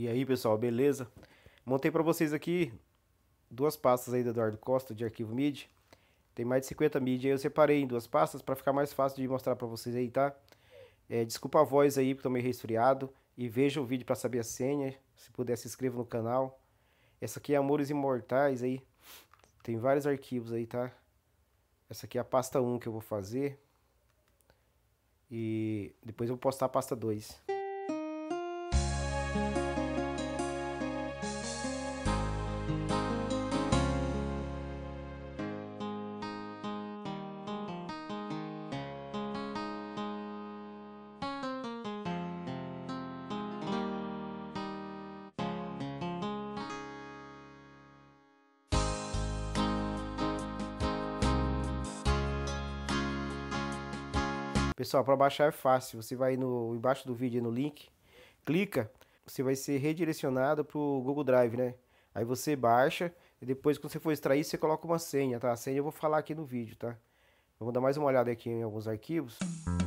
E aí, pessoal, beleza? Montei para vocês aqui duas pastas aí do Eduardo Costa de arquivo MIDI. Tem mais de 50 MIDI aí, eu separei em duas pastas para ficar mais fácil de mostrar para vocês aí, tá? Desculpa a voz aí, porque tô meio resfriado. E veja o vídeo para saber a senha. Se puder, se inscreva no canal. Essa aqui é Amores Imortais aí. Tem vários arquivos aí, tá? Essa aqui é a pasta 1 que eu vou fazer. E depois eu vou postar a pasta 2. Pessoal, para baixar é fácil. Você vai embaixo do vídeo no link, clica, você vai ser redirecionado para o Google Drive, né? Aí você baixa e depois quando você for extrair, você coloca uma senha, tá? A senha eu vou falar aqui no vídeo, tá? Vamos dar mais uma olhada aqui em alguns arquivos.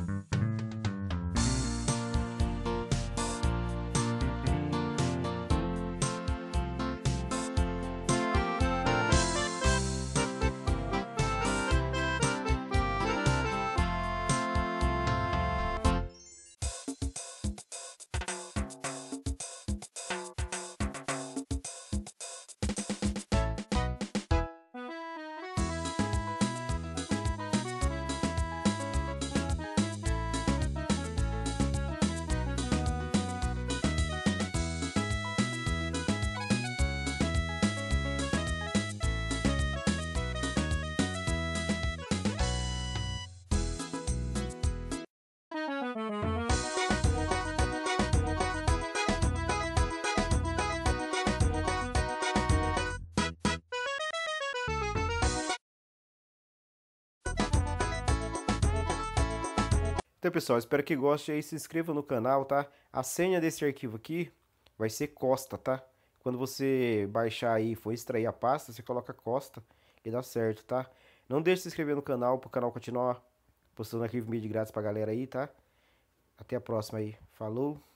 Então, pessoal, espero que goste aí, se inscreva no canal, tá? A senha desse arquivo aqui vai ser Costa, tá? Quando você baixar aí e for extrair a pasta, você coloca Costa e dá certo, tá? Não deixe de se inscrever no canal, pro canal continuar postando arquivo MIDI grátis pra galera aí, tá? Até a próxima aí. Falou!